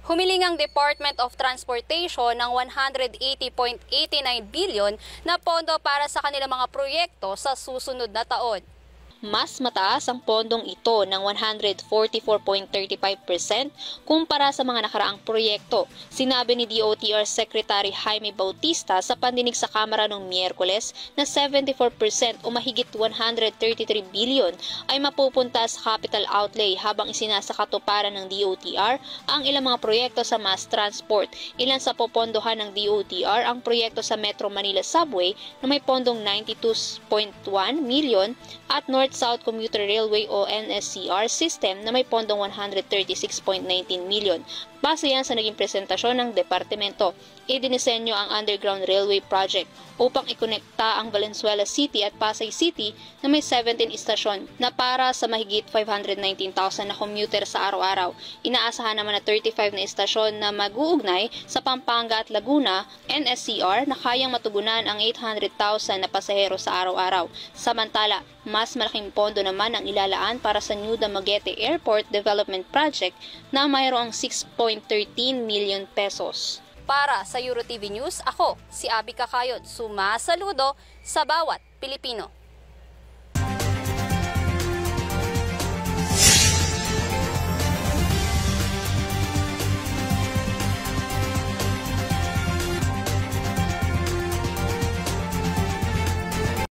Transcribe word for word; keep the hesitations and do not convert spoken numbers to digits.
Humiling ang Department of Transportation ng one hundred eighty point eight nine billion na pondo para sa kanilang mga proyekto sa susunod na taon. Mas mataas ang pondong ito ng one hundred forty-four point three five percent kumpara sa mga nakaraang proyekto, sinabi ni D O T R Secretary Jaime Bautista sa pandinig sa Kamara noong Miyerkules na seventy-four percent o mahigit one hundred thirty-three billion ay mapupunta sa capital outlay habang isinasakatuparan ng D O T R ang ilang mga proyekto sa mass transport. Ilan sa popondohan ng D O T R ang proyekto sa Metro Manila Subway na may pondong ninety-two point one million at North-South Commuter Railway o N S C R system na may pondong one hundred thirty-six point one nine million. Base yan sa naging presentasyon ng departamento. Idinisenyo ang Underground Railway Project upang ikonekta ang Valenzuela City at Pasay City na may seventeen istasyon na para sa mahigit five hundred nineteen thousand na commuter sa araw-araw. Inaasahan naman na thirty-five na istasyon na mag-uugnay sa Pampanga at Laguna N S C R na kayang matugunan ang eight hundred thousand na pasahero sa araw-araw. Samantala, mas malaking pondo naman ang ilalaan para sa New Dumaguete Airport Development Project na mayroong six point one three million pesos. Para sa EuroTV News, ako si Abby Kakayod, sumasaludo sa bawat Pilipino.